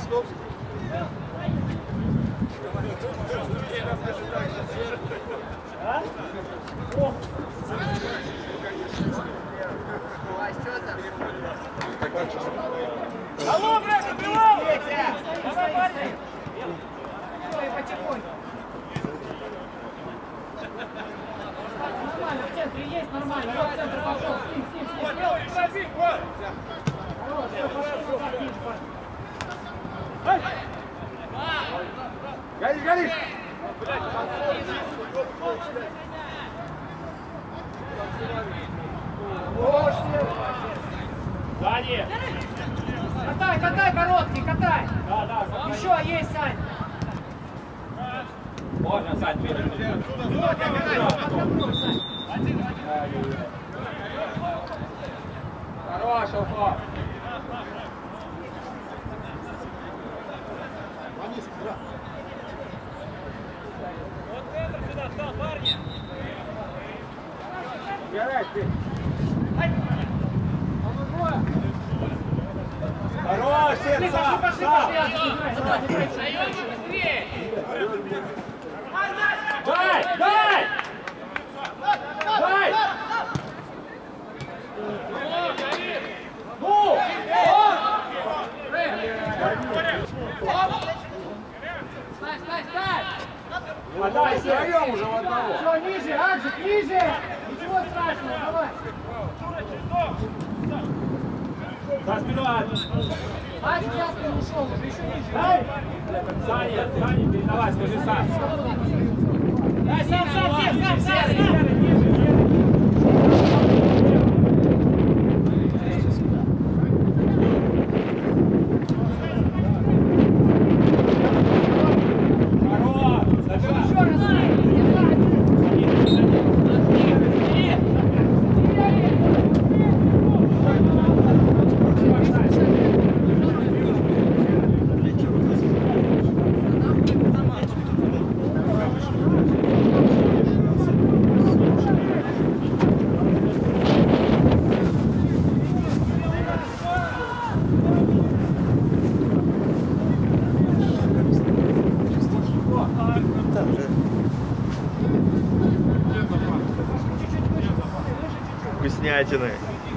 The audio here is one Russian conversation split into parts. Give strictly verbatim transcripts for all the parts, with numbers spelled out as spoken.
Алло, брат, убивал! Давай, парни! Ой, потихоньку. Нормально, в центре есть, нормально. Вот в центр пошел. Стим, стим, стим. Хорош, все, пошел назад, ниже, парни. Горишь, горишь! Сзади! Катай, катай, короткий, катай! Да, да, еще есть, Сань! можно, Сань, перед. Хорош, уход! Вот центр сюда стал, парни! Горай, ты! Хорош, Пошли, сам, пошли, сам! пошли! Даем быстрее! Дай, дай! Дай! Ну! Ставь, ставь, ставь! Отдай, втроем уже в одного! Все, ниже, Аджик, ниже! Ничего страшного, давай! За спиной! Аджик за спину ушел, уже еще ниже! Дай! Саня, Саня, передавай, скажи сам! Дай, сам, сам, сам, сам, сам, сам! Вкуснятины.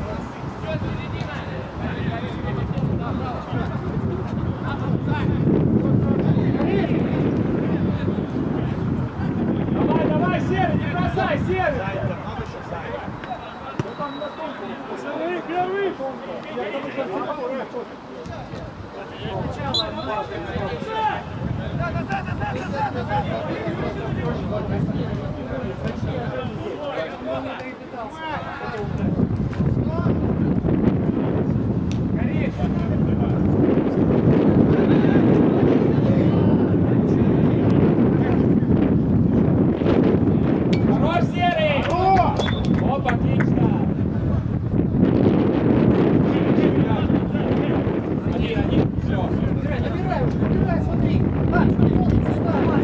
Давай, давай, Серый, не бросай, Серый! Смотри, клевый! Хорош, Серый! Оп, отлично! Один, один, все. Набирай, набирай уже, набирай, смотри! Маш, полностью ставь, Маш!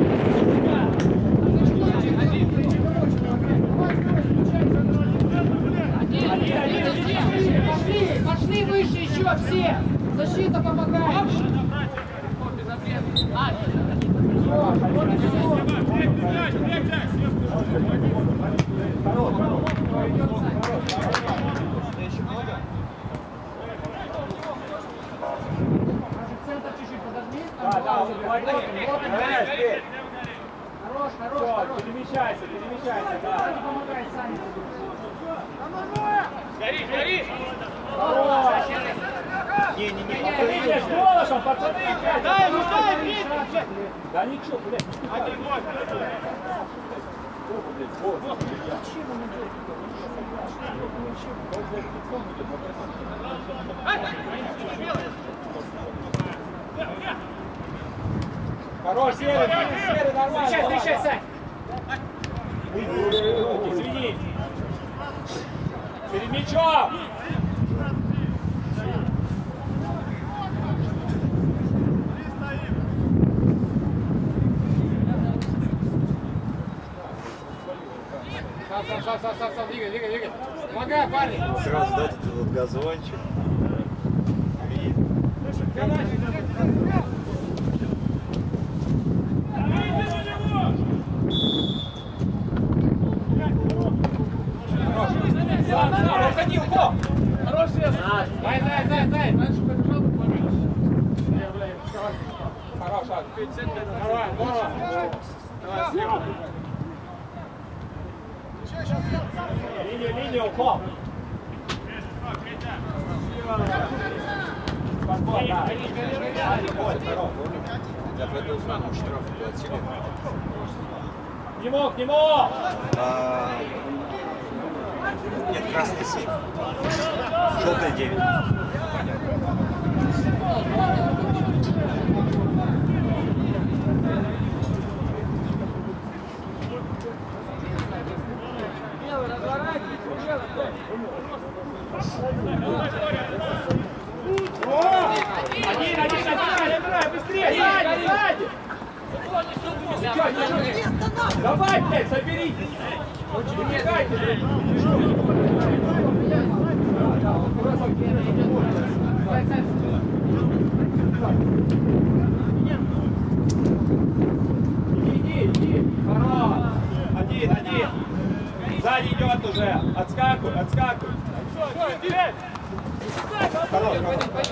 Пошли, пошли выше еще все! Защита помогает! Центр чуть-чуть подожди. Да, да, Вот, давай, теперь. Хорош, хорош, Все, хорош. перемещайся, перемещайся, да. Не помогает, Саня. Горишь, горишь! Не-не-не, Пацаны, с голосом, пацаны, опять! Дай, ну дай, бей! Да ничего, блядь. Один ноль. Хорош, Серый, Серый, нормально. Встречай, встречай, Сань! Извини. Перед мячом! Сам, сам, сам, сам, сам, сам, двигай, двигай, двигай. Помогай, парни. сразу, да, тут вот газончик. Видно. Уходи, угол! Хороший! Зай, зай, зай, зай! Хорош, давай, давай! Давай, слева! Линия, линия, угол! Подбор, да! Я пойду с вами штраф платили. Не мог, не мог! Нет, красный семь. Желтый девять. Один, один, один, быстрее! Сзади, сзади! Давай, блядь, соберитесь! Убегайте, блядь! Иди, иди! Хорош! Один, один! Сзади идет уже! Отскакивай, отскакивай! Хорош, хорош!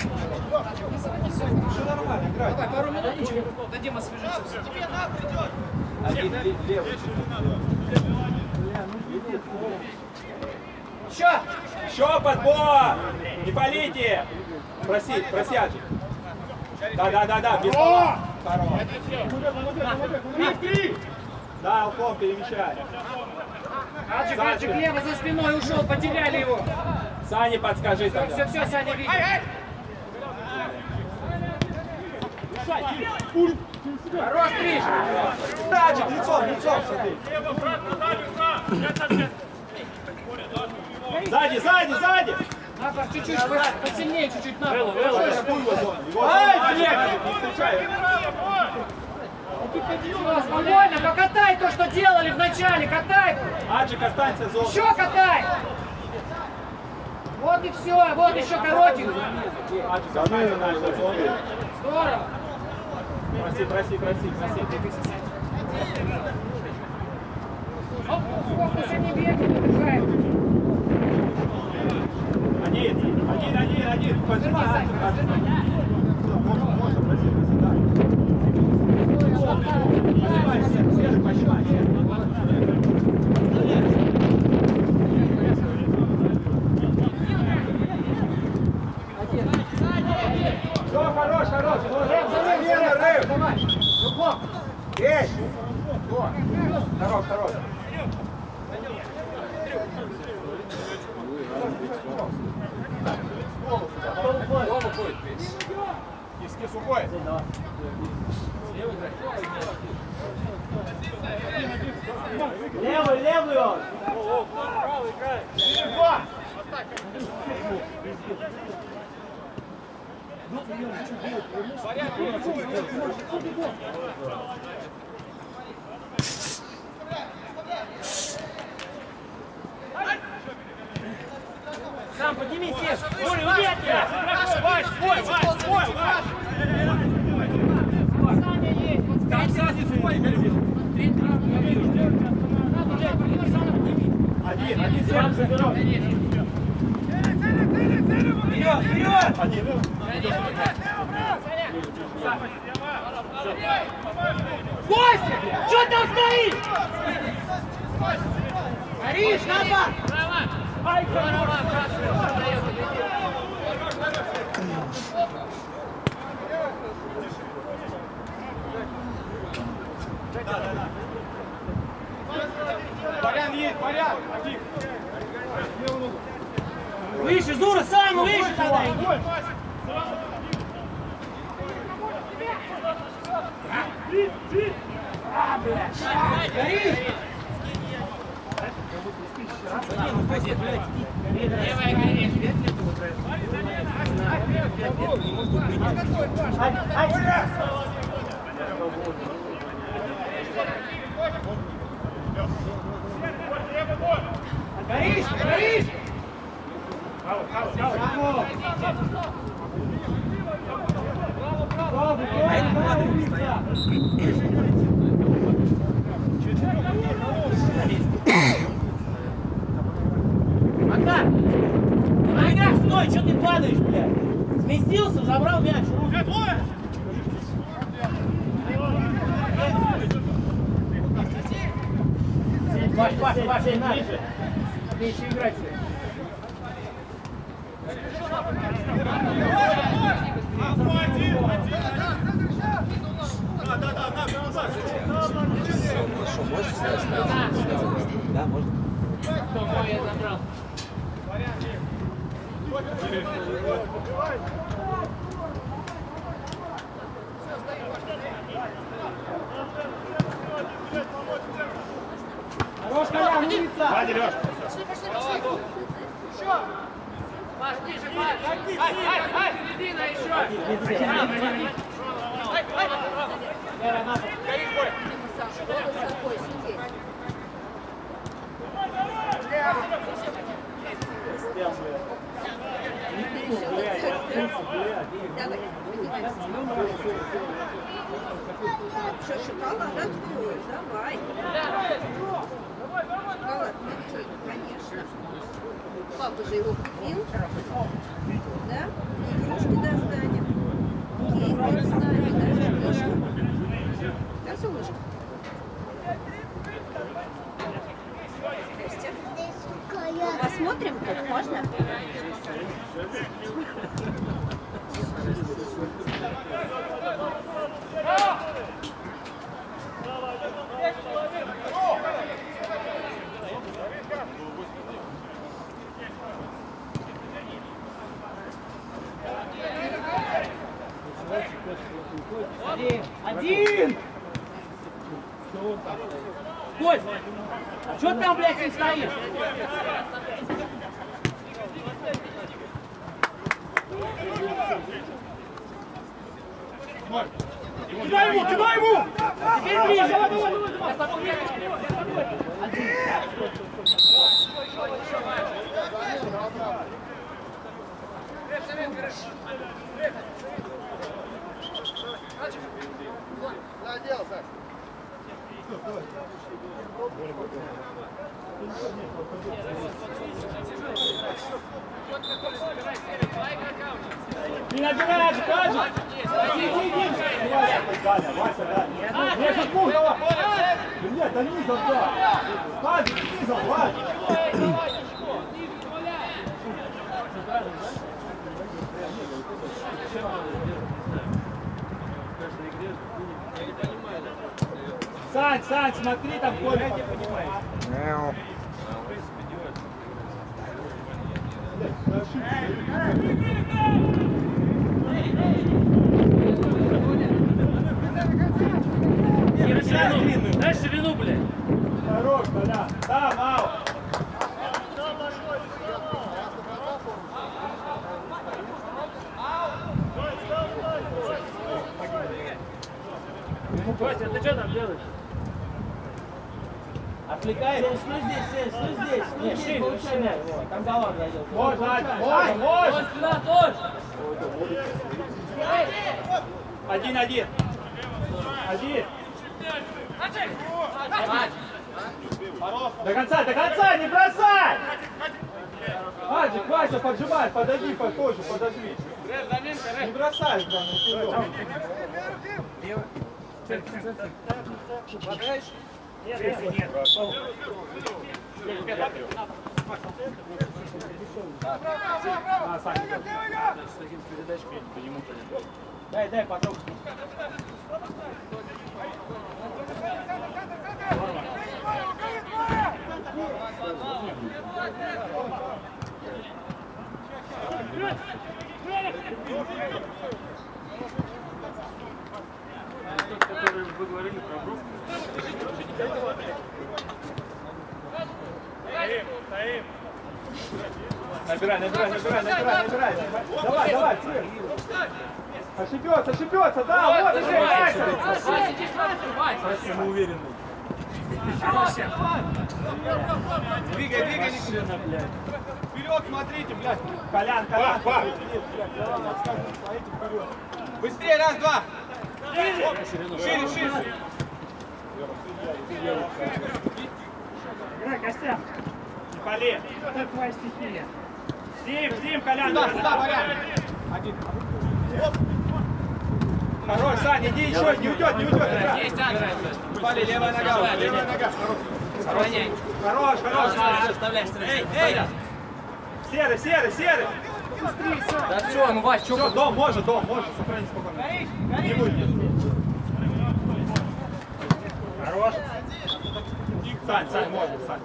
Все нормально, играй! Давай, пару минуточек, дадим освежиться. Тебе на придет! Один, левый. Еще! Еще подбор! Не полите! Проси, просяжи. Да, да, да, да, без пола. Хорош. Да, уклон перемещай. Аджик, Аджик, лево за спиной ушел, потеряли его. Сане подскажи тогда. Все, все, Саня видит. Хорош, Триш! Аджик, лицом, лицом, смотри. Сзади, сзади, сзади! Напор, чуть-чуть, посильнее, чуть-чуть напор. Ай, блядь, не встречай. Спокойно, но катай то, что делали вначале, катай! Аджик, останься в зоне. Еще катай! Вот и все, вот еще коротенько. Аджик, останься дальше в зоне. Здорово. Проси, проси, проси, проси. Оп, фокус не бегай, не бежай. Один, один, один, один. Держи, Сань, Можно, можно, проси, проси, да. Пошивай, свежий, пошивай. Все, хорош, хорош. Лена, рыб. давай. Есть. Хорош, хорош. Диски сухой. Левый, левый он. Правый играет. Сам подними, Сеш. Боря, убей от тебя. Ваш, свой, ваш, свой, ваш. Саня есть. Там Саня свой, Один, один, сам заберет. Вперед, вперед! Один. Костя, что там стоишь? Ариш, напад! Ай, Барян есть, Барян! Один. выше, Зура, сам выше тогда иди. А, блядь. Горишь? Левая горит. Горишь, горишь! Вась, Вась, Вась, ближе. Меньше играть. Что, можешь снять? Да, можно. Кто мой я забрал? Хорош, Колян, умница! Вадя, Леш. Пошли, пошли, пошли! Еще! Маш, ниже, Маш! Ай, ай, ай! Середина еще! Ай, ай! Лера, надо! Гори в бой! Высоко сидеть. Давай, поднимайся. Что, шоколад откроешь? Давай. Шоколад открой, конечно. Папа же его купил. Да? Игрушки достанем. Кейк достанем, даже книжку. Да, солнышко? Здрасте. Посмотрим, как можно? Один! Один! Кость! Что там, блядь, не стоишь? Кидай ему, кидай ему! Теперь ближе! Давай, давай, давай, давай! Я с тобой, я с тобой, я с тобой! Один! Надел, Саш. Не набирай, Каджи! Иди, иди, иди! Вася, Вася, да. Я сейчас буду, давай! Нет, да низом, да! Каджи, низом, Вася! Сань, Сань, смотри, там Коля не понимает. Ширину, дай ширину, блядь! Хорош, Коля. Там, аут. Костя, ты что там делаешь? Отвлекает? Стой здесь, стой, стой здесь, стой здесь, получай мяч. Там голова зайдет. Вот, Надя, вот, вот. Точь, туда, точь! Один-один. Один. До конца, до конца, не бросай! Аджик, Вася, поджимай, подойди, позже, подожди. Не бросай, главное, вперед. Нет, нет, нет. Дай, дай, потрогай. Тот, который вы говорили про бровку. Набирай, набирай, набирай, набирай, набирай. Давай, давай, чуешь? Ошибется, ошибется, да, вот, ошибается. Вася, иди сразу, Вася! Самоуверенный. Двигай, двигай, Никита. Вперед смотрите, блядь. Колян, Колян. Быстрее, раз, два. Шире, шире. Играй, Костя. Не пали. Это твоя стихия. Зим, Зим, Колян. Сюда, сюда, Валя. Один. Хорош, Саня, иди еще, не уйдет, не уйдет. Есть, Андрей! Пали, левая нога, левая нога. Хорош, хорош. Оставляй, оставляй. Эй, эй. Серый, серый, серый. Да все, ну Вась, что? Все, дом, может, дом, может. Сохрани спокойно. Не будет. Хорош. Сань, Сань, можно, Сань.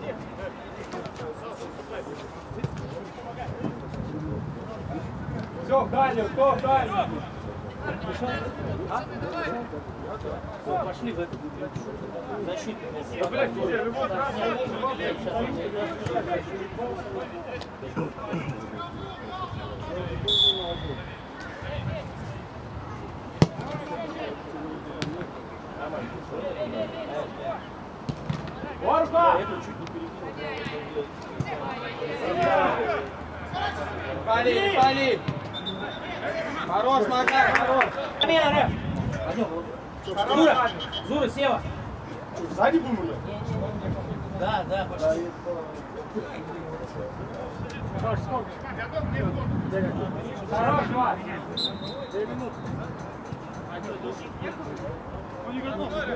Все, в дальнюю, кто в дальнюю? Пошли в эту защиту. Орка! Пали, пали! Хорош, Макар, хорош! Зура! Зура, Сева! Сзади будем уже? Да, да, пошли. Хорош, Вась! Он не вернулся.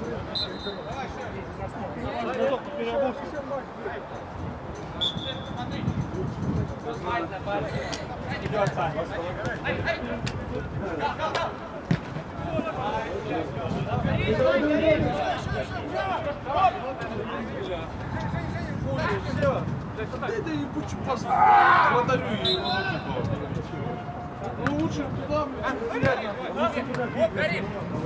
Идет, Сань. Это не будь просто. Вратарю и его ну лучше туда, блядь.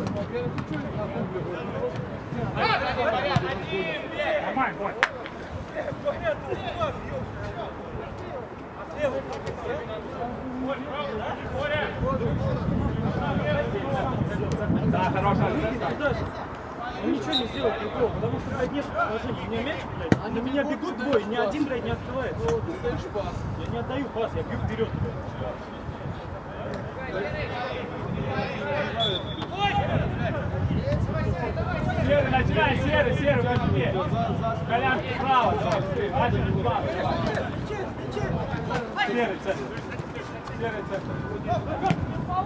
Нормально, Бой. Да, хорошая. Он ничего не сделает другого, потому что блядь, нет положения. У меня мяч, блядь, а на меня бегут двое, ни один, блядь, не открывается. Я не отдаю пас, я бью вперед. Серый, начинай, серый, серый, возьми. Колянки справа, дальше справа. Серый, центр. Серый, центр.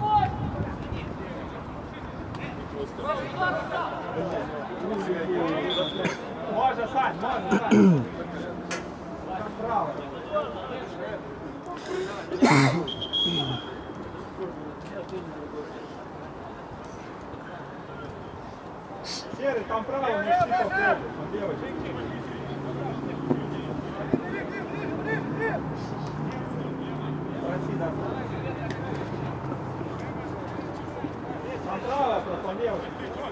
Можно, Сань, можно, Сань. Справа. Серый, там право, не щиток, там девочка. Врачи, да. Там право, просто девочка.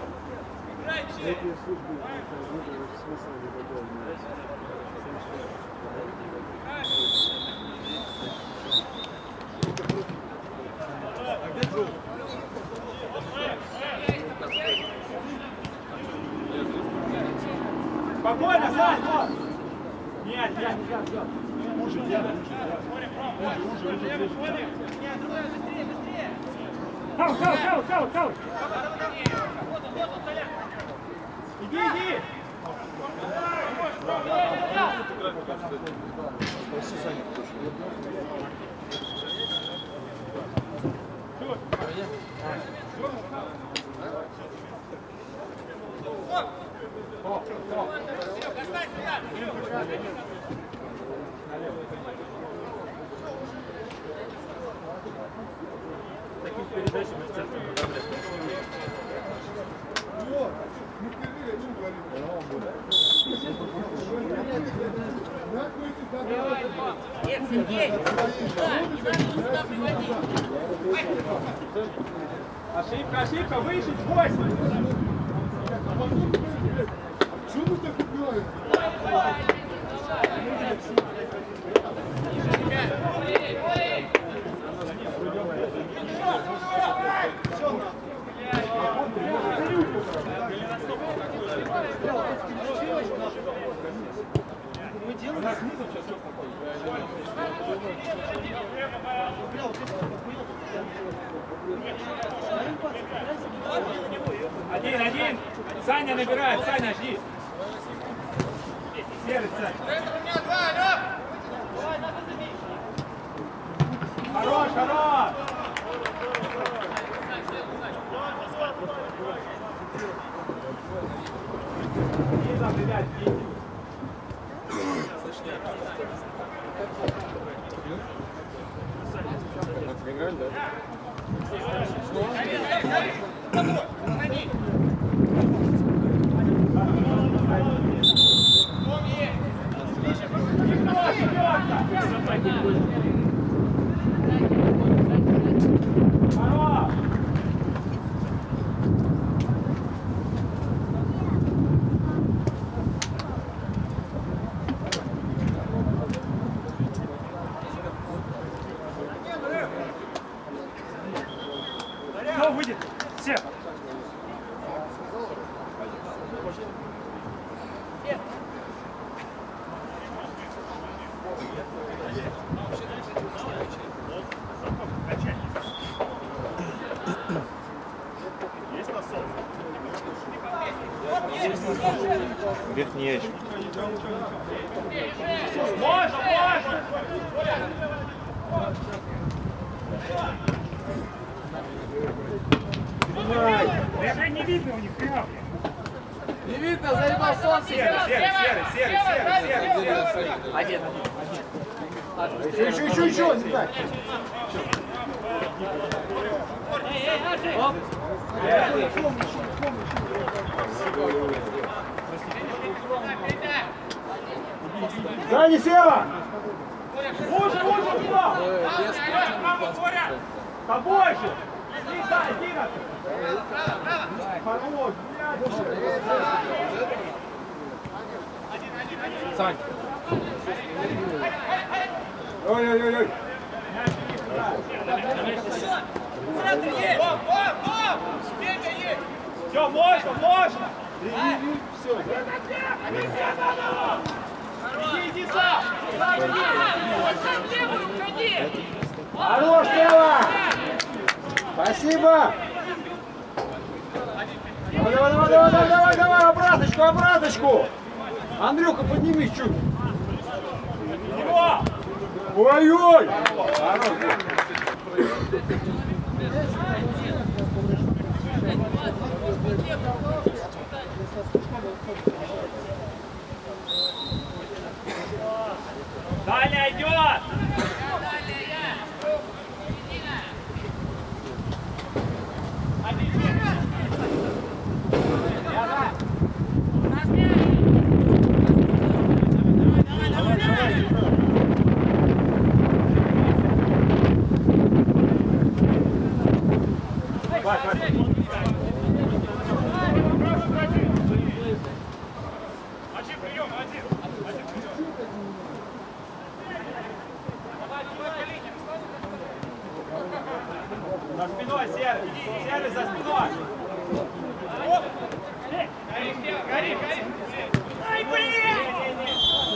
Спокойно, Сань, вот! Нет, нет, нет, нет. Уже, нет, уже, уже, уже, уже. Хау, хау, хау, хау, хау! Иди, иди! Таких передачами в центре подобрать. Нет, Сергей! Да, не надо сюда приводить. Ошибка, ошибка, выше, восемь! Чего мы так убиваем? Один, один! Саня набирает, Саня, жди! Серый, Саня! Хорош, хорош! Иди там, ребят, иди. Кто выйдет? Все. Верхний ящик. Можно, можно! Даже не видно у них прямо. Не видно, заебал солнце. Серый, серый, серый, серый, серый, серый. Один. Еще, еще, еще, еще, Зитай. Сзади, Сева! Уже, уже, туда! Побольше! Иди, дай, Дина! Хорош, Сань. ой-ой-ой! Все, можно, можно! Все, Иди, иди сам! хорош, Сева! Спасибо! Давай, давай, давай, давай, давай, давай, обраточку, обраточку! Андрюха, поднимись чуть! Его! Ой-ой! Далее идет! За спиной, Серый! Серый, за спиной! Гори, гори! Ай, блин!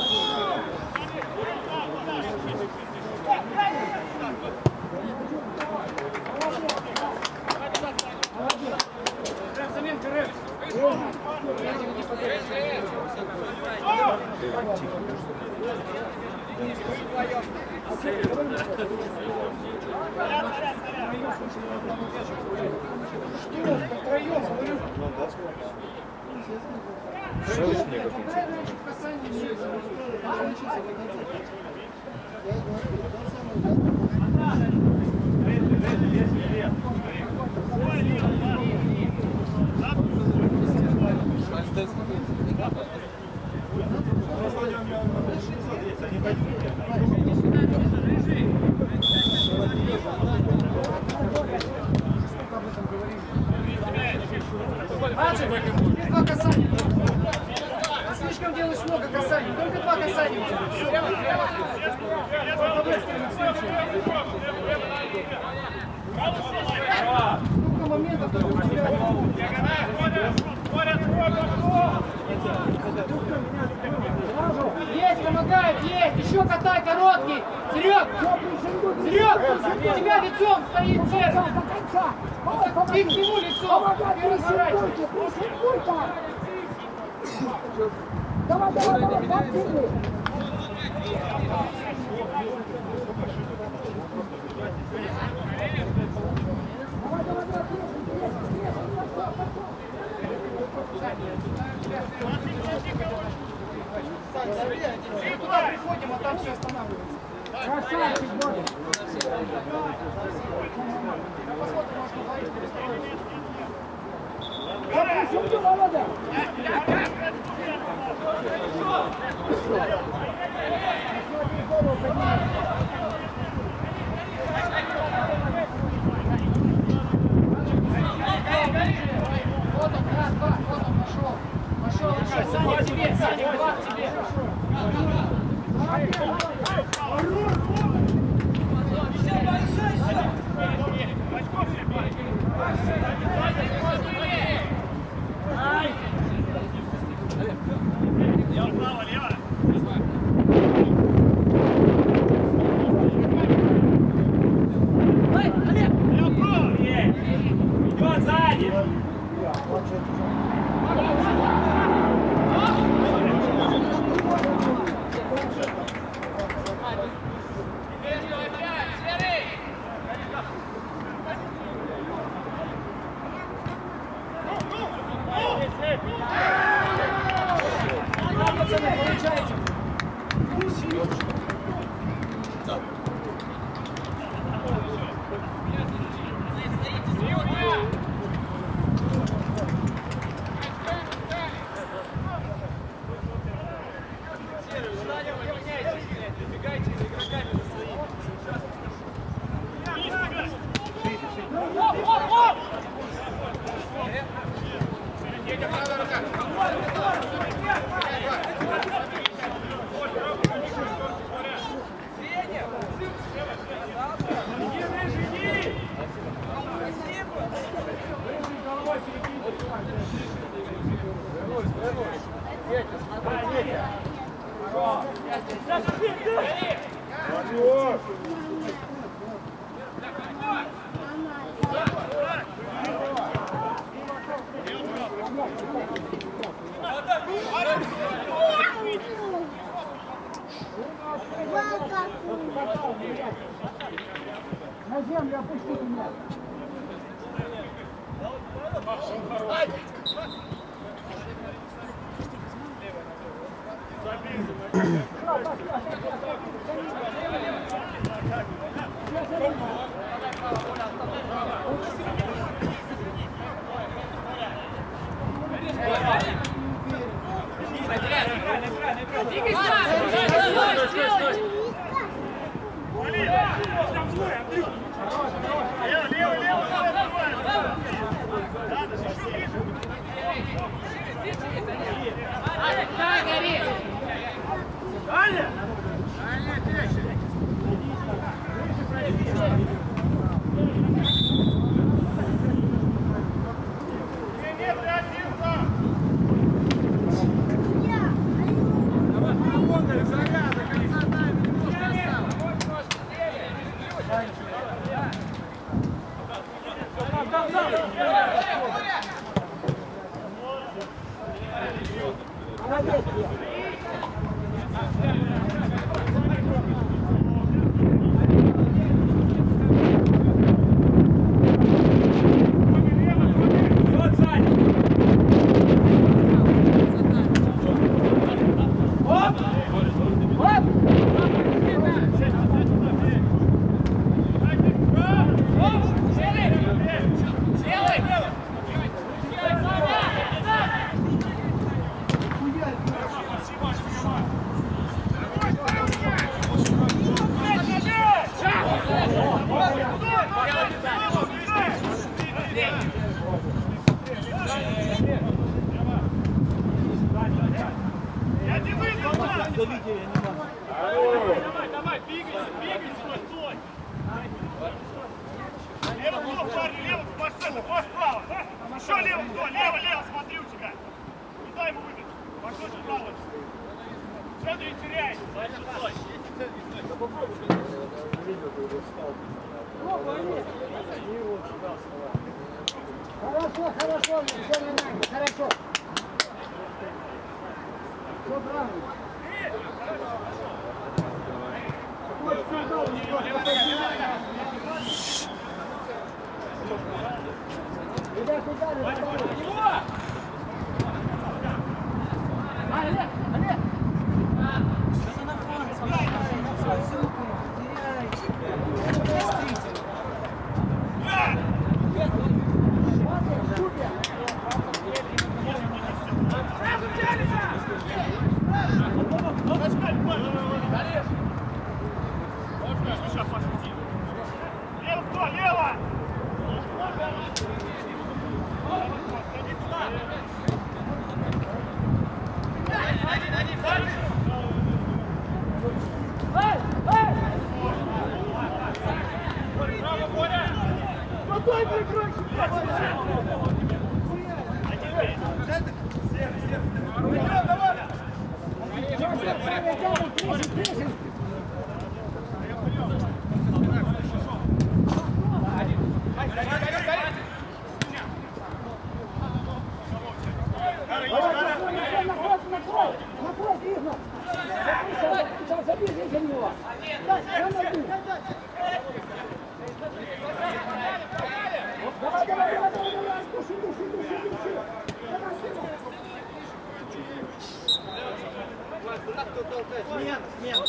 Заминка, Рэп! Два касания. Ты слишком делаешь много касаний. Только два касания у тебя. Сколько моментов только у тебя? Есть, помогает, есть. Еще катай короткий. Серег! Серег! У тебя лицом стоит центр. Ты к нему лицом. Ты разворачивайся. Давай, давай, давай, давай. Мы туда приходим, а там все останавливается. Красавчик, Боря. Посмотрим, может, удалить перестроить. Запрещу, Володя. Вот он, раз, два, вот он пошел. Пошел, пошел. Саня, к тебе, Саня, два к тебе. Идет сзади! Пацаны, получайте. На землю опусти меня. Давай, давай, двигайся, двигайся, стой! Лево, кто, парни, лево, машина, хвост справа! Еще лево, кто, лево, лево, смотри у тебя! Не дай ему выбить, пошел справа! Все, ты не теряй! Стой! Хорошо, хорошо, все нормально, хорошо. Все правильно. Ребят, ударили, ударили. Олег, Олег! побежи за него. Да, я могу. Давай, давай, давай, давай, давай. Души, души, души, души. Давай, сюда. Смена, смена.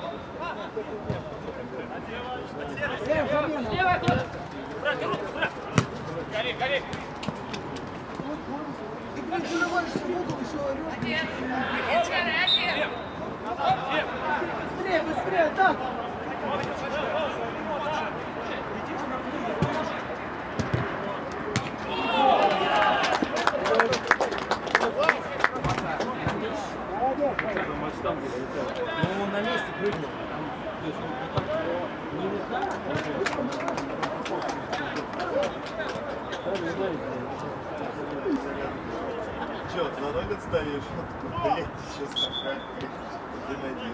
Лев, замена. Гори, гори! Ты переживаешься в угол, еще орешь. Быстрее, быстрее, так. Ну, он на месте прыгнул. То есть он вот так не летал. Че, ты на ноль отстаешь? Блять, сейчас один один.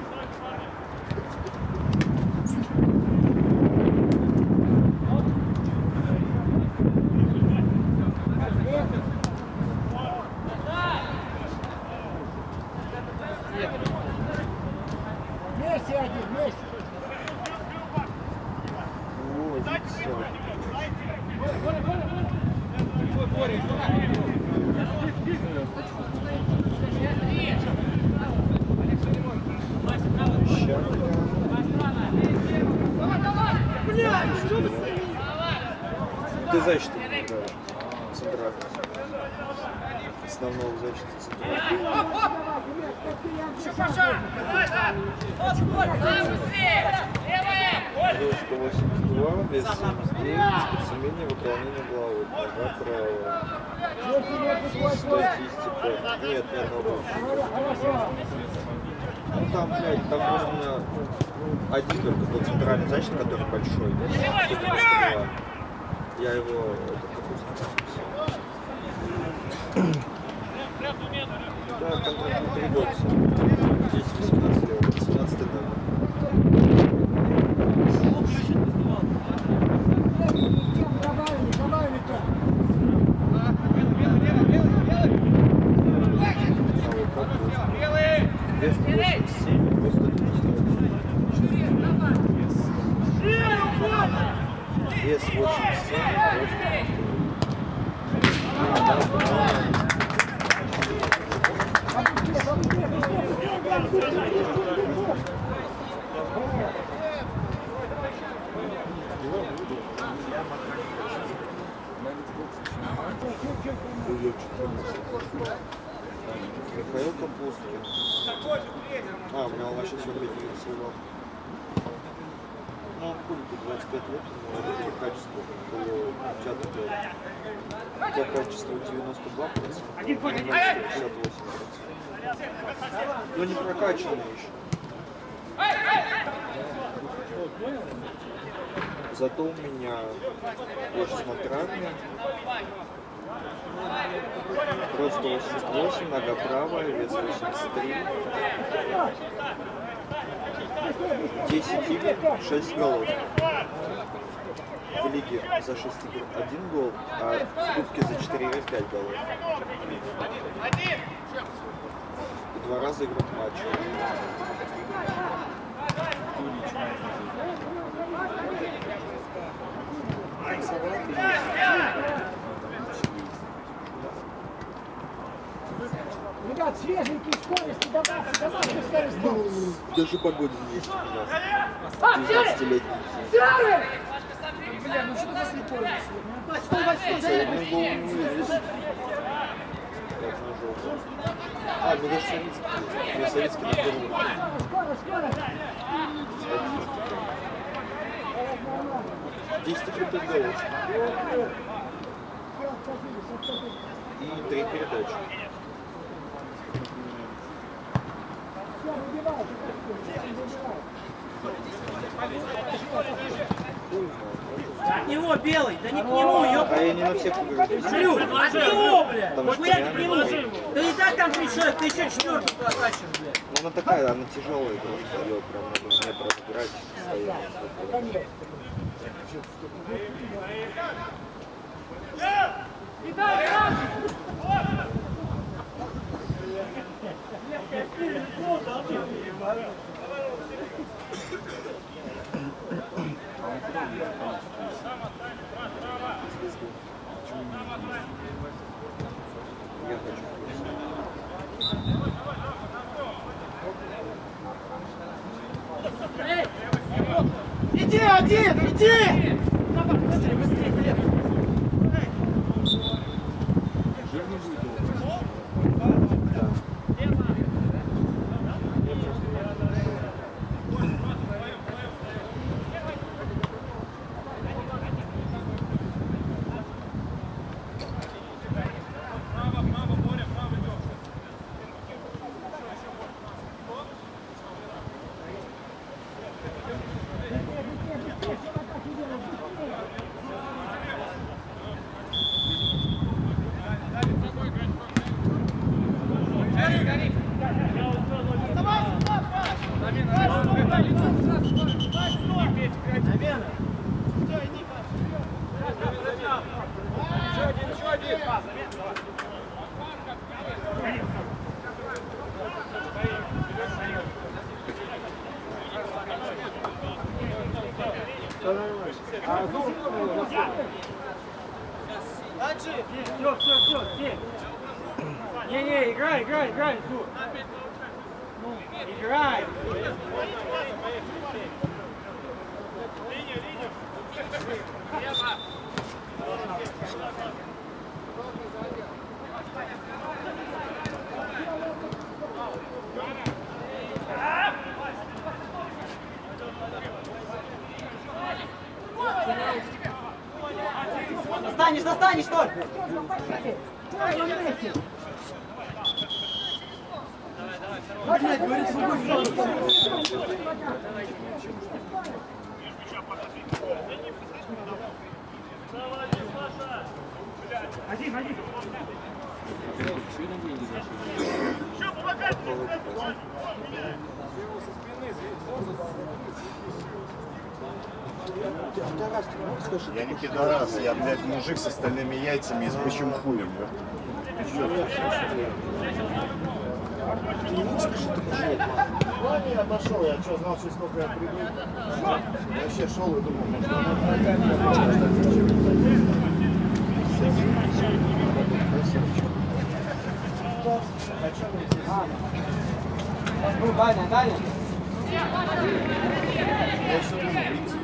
Вместе один, вместе. Ты защиту, да, центральный. Основного защиты центрального. сто восемьдесят два, вес семьдесят девять, спецумение выполнения головы. Нога правая. Статистика. Нет, ни одного. Ну там, блядь, там просто у меня один только был центральный защит, который большой. сто девяносто два. Я его... Да, контракт на три года. Здесь восемнадцать лет, восемнадцать лет. Добавили, добавили то. Вес восемьдесят семь, рост вес восемьдесят семь, рост Михаил Капусткин. А, у меня он вообще сегодня двигается его. Ну, хули тут двадцать пять лет, но это качество было пятьдесят пять. Хотя качество девяносто два процента, пятьдесят восемь процентов. Но не прокачанный еще. Зато у меня очень смотральный. Рост восемьдесят восемь, нога правая, вес восемьдесят три. десять игр, шесть голов. В лиге за шесть игр один гол, а в кубке за четыре игры пять голов. И два раза игрок матча. Ребят, свеженькие скорости, добавьте, добавьте скорости. Даже погода есть у нас. А, девятнадцатилетний. Сяры! Бля, ну что за слепой? Стой, стой, стой, Один гол не вывез. Так, на желтый. А, ну даже советский есть. Я советский на первом. скорость, скорость. десять игр, пять голов. И три передачи. Все, выбивай, От него, Белый, да не к нему, ёпта. А я не на всех играю. Шлю, от него, блядь. Потому что Хуя я ты к не нему. могу. Да и так там три человека, ты еще четвертую прокачиваешь, блядь. Ну, она такая, она тяжелая игрушка, ее прям надо в метро играть. Стоять. Иди один, иди! Быстрее, быстрее, Глеб! Все, все, все, все. Не-не, играй, играй, играй, Зу. Играй. Линия, линия. Достанешь, достанешь, что? Один, один. Я не пидорас, я, блядь, мужик с остальными яйцами и с бычьим хуем, блядь. Ладно, я пошел, я что, знал, что сколько я приду. Я вообще шел и думал, может, она Ну, Даня, Даня. я все думал, идти.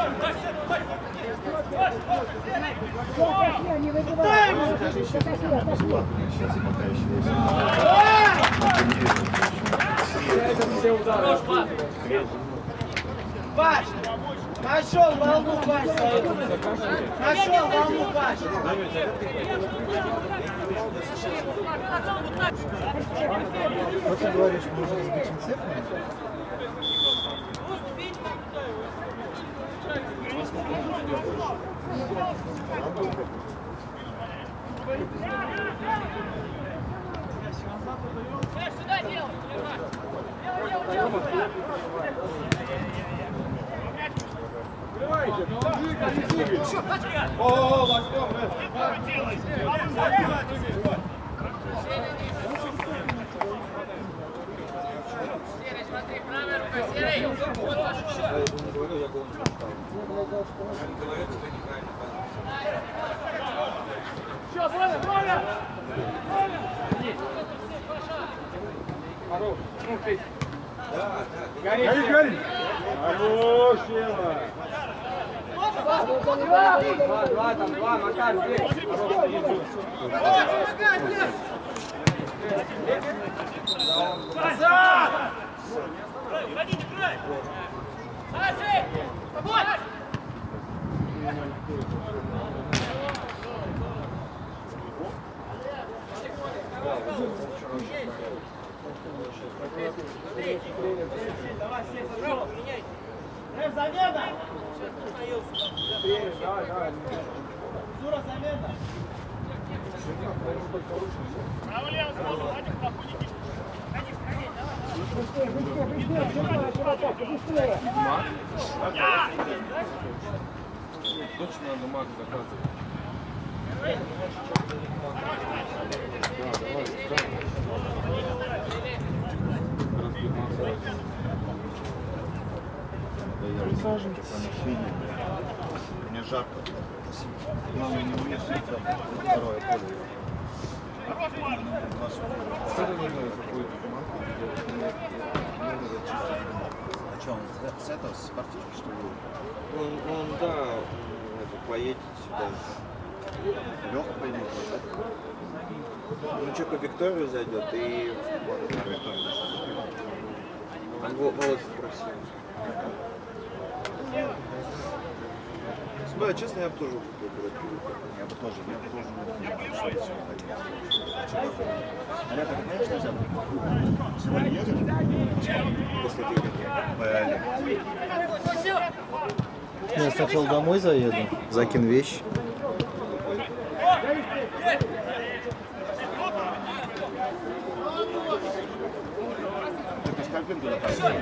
Не выбивай! Даже еще меня бесплатно, сейчас пока еще есть. Паш! Нашел волну, Паш, стоит. Нашел волну, Паш. Вот ты говоришь, мужик с бычьим цепом? Сюда делай! О, возьмем, Серый, смотри, правая рука, Серый! Вот ваш счет! Все, Боля, Боля! Гори, гори! Хорош, Ева! Два, два, там, два, Макар, здесь. Назад! Водите, край! Паши! Вот! Давай, все, зажал. Рэп, замена! Давай, давай. Зура, замена! Право-лево, сразу, Вадик, проходите. Быстрее, быстрее, быстрее, быстрее, чувак, быстрее! Точно надо маг заказывать. Присаживайтесь. Мне жарко. Главное не умешать второе поле. А что, он с этого, с партии, что ли? поедет сюда. Леха пойдет. Ну что, по Викторию зайдет и... Володя попросил. Ну, а честно, я бы тоже купил когда пиво. Я бы тоже, я бы тоже не пошел сегодня. А это, конечно, нельзя. Сегодня едешь? После ты Я сначала домой заеду. закинь вещи. Ты без кабин туда пошел.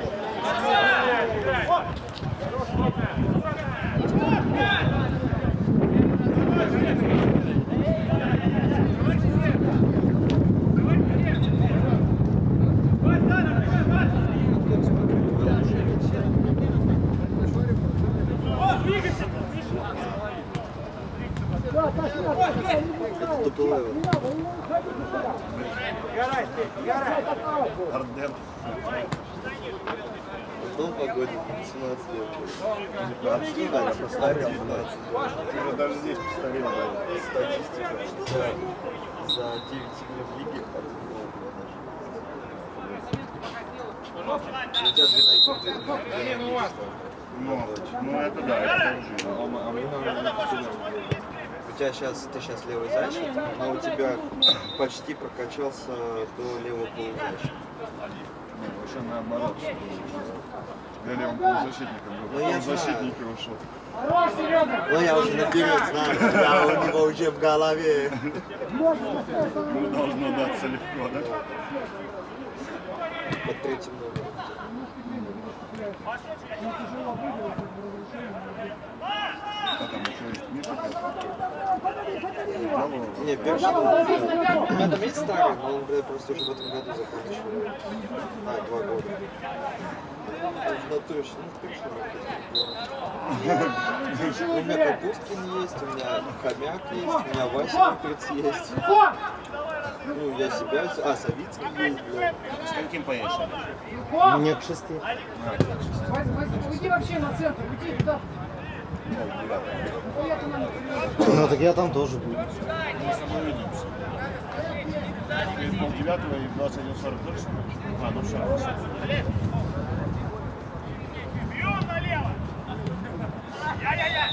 Арден. Ну, погоде, семнадцать лет. девятнадцать, Да, я постарел. Ты уже даже здесь постарел, да. Статистика. Да. За девять игр в лиге. У тебя двенадцать. Ну, ну это да, это уже. А мы, наверное, у тебя сейчас, ты сейчас левый защитник, но у тебя почти прокачался до левого полузащитника. Не, вообще наоборот. Я левым полузащитником был, Ну, я полузащитник и ушел. Хорош, Серега! Ну я уже наперед знаю, да, у него уже в голове. Ну, должно даться легко, да? Под третьим номером. А там еще есть Миша какой-то. Не, первый номер. У меня там есть старый, но он, блядь, просто уже в этом году закончил. А, два года. В натуре, ну, точно. У меня Капусткин есть, у меня Хомяк есть, у меня Вася Митрец есть. Ну, я себя... А, Савицкий есть, блядь. С каким поедешь? Мне к шести. Уйди вообще на центр, уйди туда. Ну так я там тоже буду. Мы с тобой увидимся. Перед полдевятого и в двадцать один сорок точно? А, ну все. Бьем налево! Я-я-я!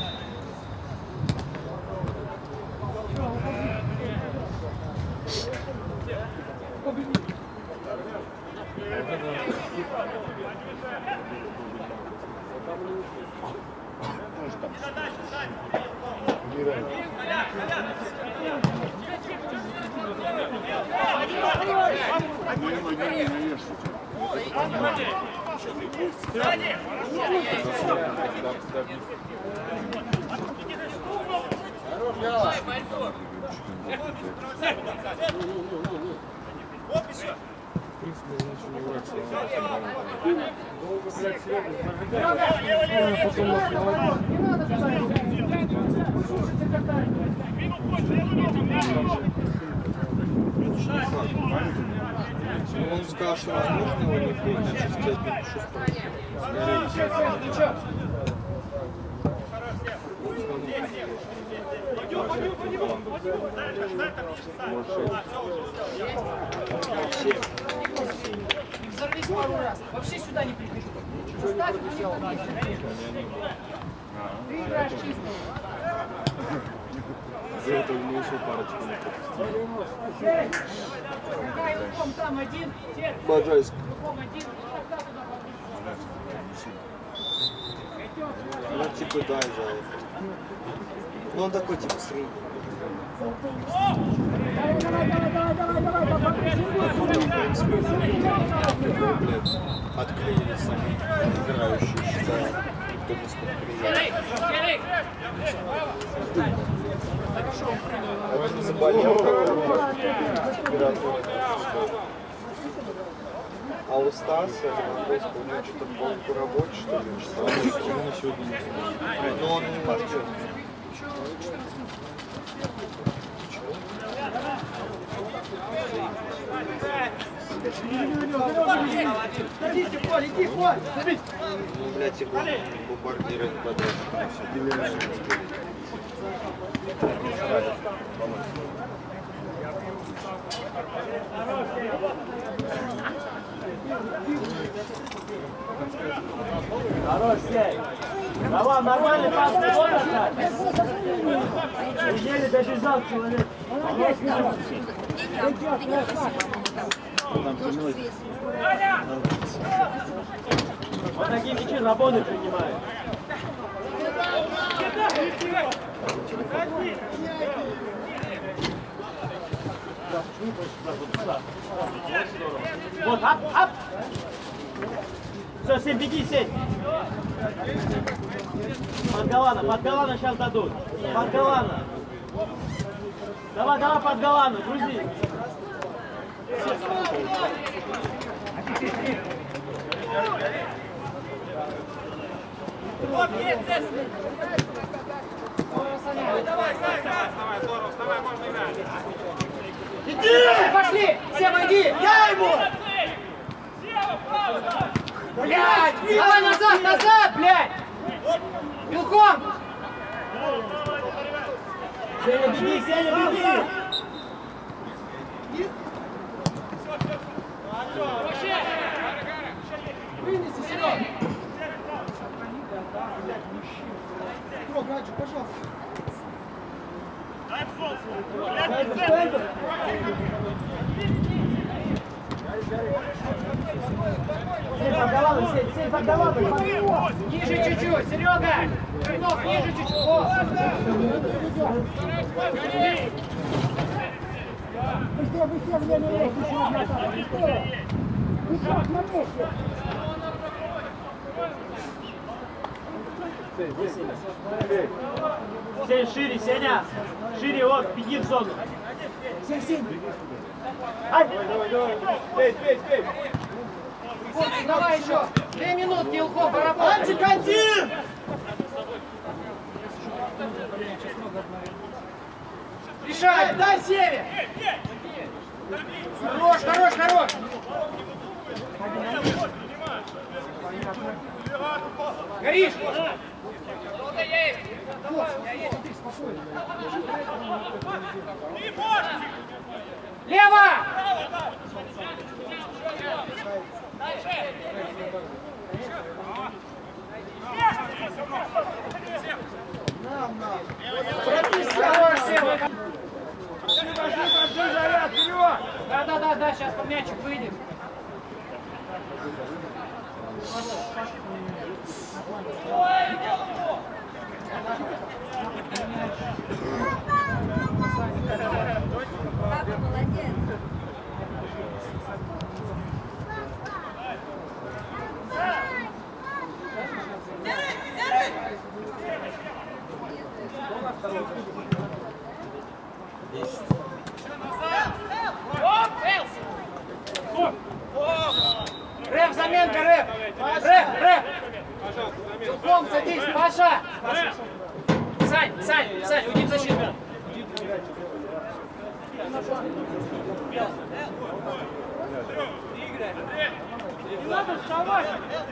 Может там. Ну, я могу не наешь, Он сказал, что возможно его не будет, я сейчас тебе напишу справку. Взорвись пару раз. Вообще сюда не прибежу. Ставь мне. Ты играешь чисто. За это мне еще парочку не пропустили. Какая упом там один. Баджайск. Упом один. Тогда туда побежишь. Ну, типа, да, за это. Ну, он такой, типа, средний. Давай, давай, давай, давай, давай, давай, давай. В принципе, блядь, отклеили сами играющие, считаю. Кто бы сколько приехал. А ты заболел, температура. А у Стаса, господи, у него что-то по работе, что ли, читал? Он сегодня не Но он не может. Садите, Коль, иди, Коль! Забить! Ну, блядь, его бомбардировать квадрат. Хорош, сей. Давай, нормальный пас, вот отдать. Еле добежал человек. Вот такие мячи работы принимают. Вот, ап, ап. Все, Сень, беги, Сень. Под Галана, под Галана сейчас дадут. Под Галана. Давай, давай под Галана, грузи. Давай, здорово, вставай, можно играть. Иди! Пошли! Сема, иди! Я ему! Блядь! Давай назад, назад, блядь! Мелком! Сеня, беги, Сеня, беги! Вынеси, Серег! Гаджи, пожалуйста. Сень, под Галана, Сень, Сень, под Галана! Ниже чуть-чуть, Серега! Чернов, ниже чуть-чуть! О! Быстрее, быстрее, время есть, еще одна атака, быстрее! Ты как на месте? Сень, шире, Сеня! Шире, вот, беги в зону! Сень, Сень! Ай! Давай, давай, давай! Бей, бей, бей! Вот, давай еще! Две минутки, Илко, поработай! один! Решай! Дай Севе! Хорош, хорош, хорош! Горишь! Лево! Хорош, Сева! Да, да, да, да, сейчас по мячик выйдет. Папа молодец. Рэп, заменка, рэп! Рэп, рэп! Целком садись, Паша! Сань, Сань, Сань, уйди в защиту! Не надо вставать!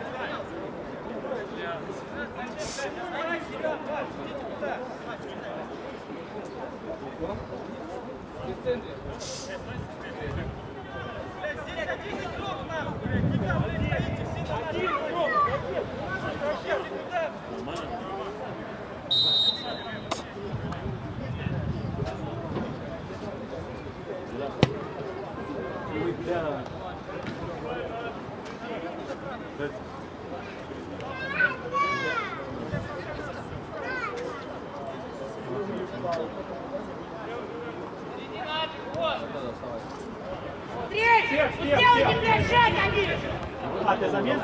Третий! Сделайте, блядь, шаг один! А, ты замес?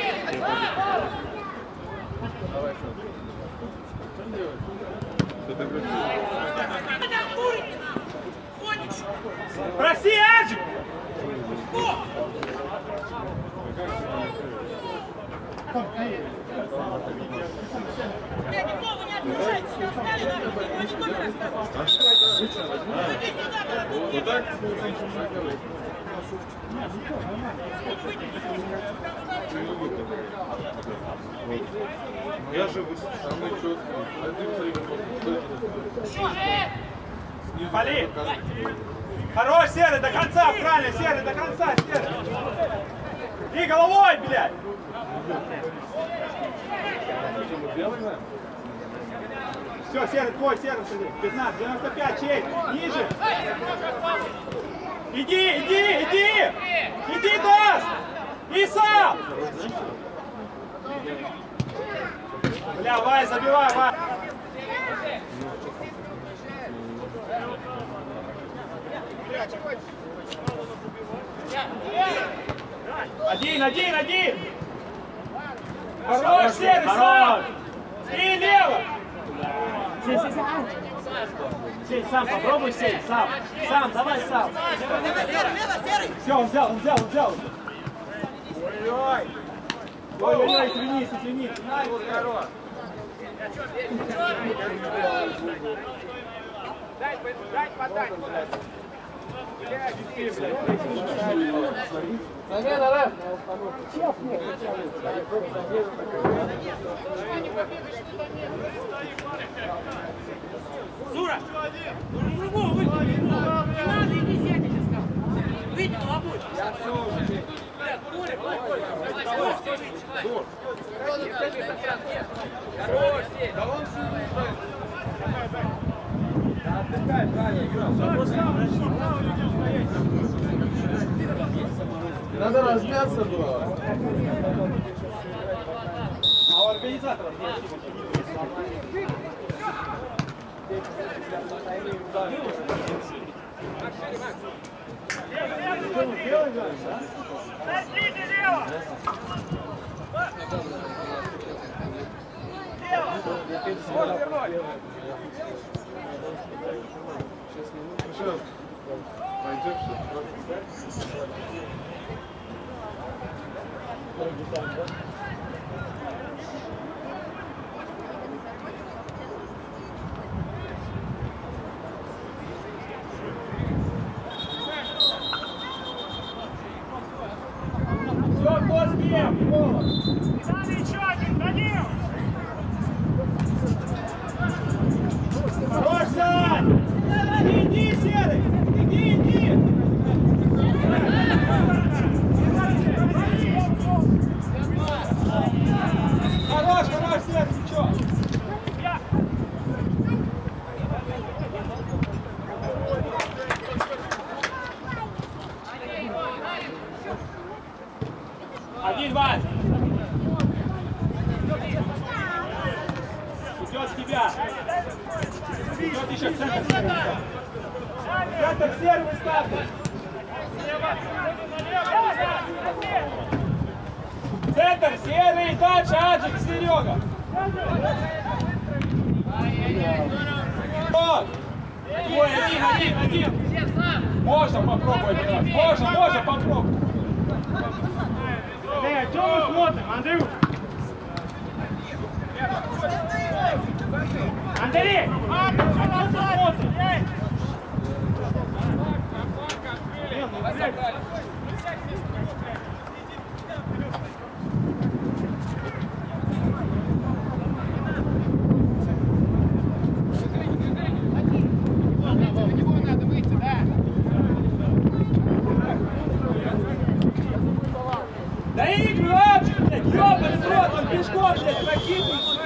Проси, Аджик! Блядь, никого не отпускайте, все встали, нахуй, ты хочешь номер рассказать? Иди сюда, Вот так? Я же высоко, самый четкий. Пали! Хорош, Серый, до конца, правильно, Серый, до конца, Серый! И головой, блядь! Все, Серый, твой, Серый, пятнадцать, девяносто пять, чей, ниже! Иди, иди, иди! Иди, Дас! И сам! Бля, Вай, забивай, Вай! Один, один, один! Хорош, Серый, сам! И лево! Сей, сей, сей, ай. Сей, сам, попробуй сей, сам. Сам, давай сам. Все, он взял, он взял, он взял. Ой-ой-ой. Ой-ой-ой, извинись, извинись. Дай, дай подать. Замена, Рэм. Сура! Ну, выйди, не надо, иди сядь, я сказал. Выйди, голубой. Я все уже. Коля, Коля, Коля. Хорош, сеть. Да он Отдыхай, правильно играл. Надо размяться было. А у организаторов Сейчас пойдем все, кто с кем? Хорош, Сань! Иди, иди, Серый! Иди, иди! Хорош, хорош, Серый, ничего! Один, Вань! Идет с тебя! Идет еще в центр серый. Центр серый выставлен. Центр серый, дальше Аджик, Серега. Вот. Ой, один, один, один. Можно попробовать играть. Можно, можно попробовать. Эй, что мы смотрим, Андрюх? Андрей! А что ты смотришь? Да игры, Аджик, блядь, ёбаный в рот, он пешком, блядь, прокидывается.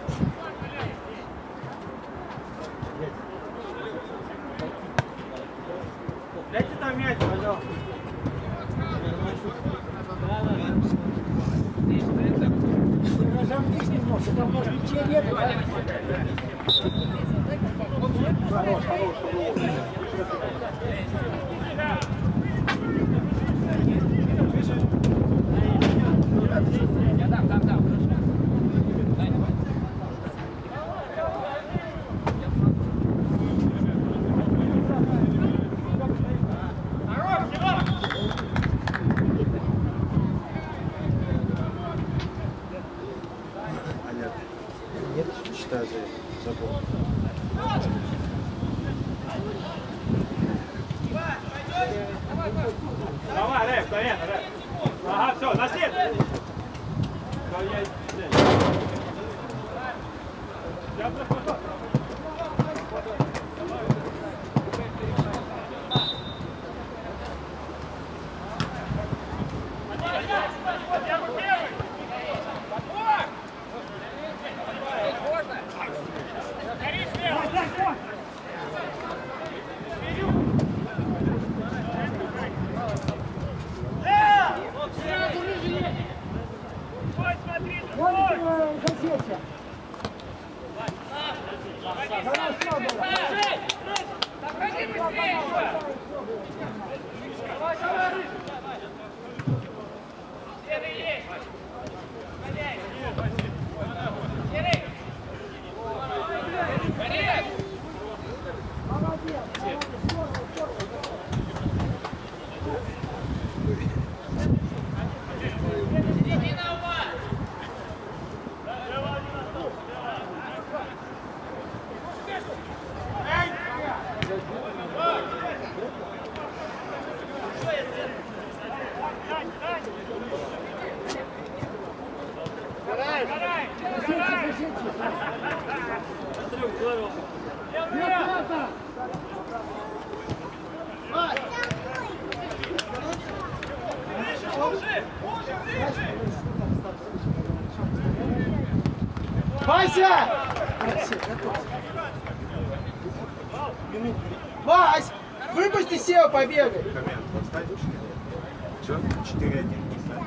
Дайте там мяч, пожалуйста. Разомкнись немножко, там может ничего нет. Хорош, хорош, Я дам, дам, дам. Нет, считаю за забор. Давай, Рэп. Все, на след! Вася! Вась! Выпусти Сева, побегай! Коммент поставишь? Что? четыре один.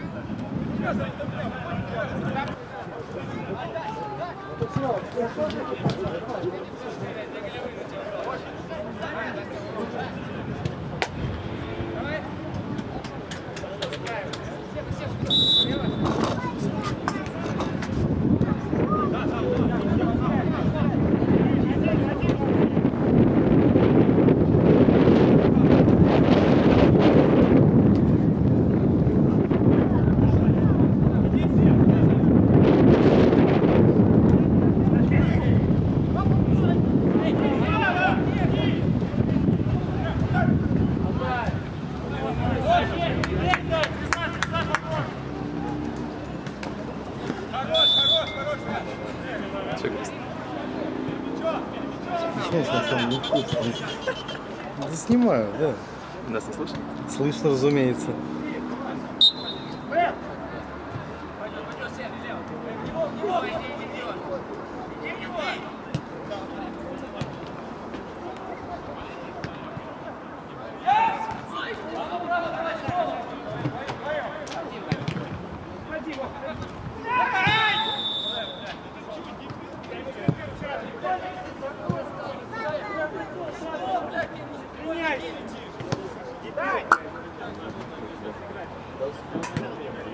Да снимаю, да. Нас не слышно? Слышно, разумеется. Дай!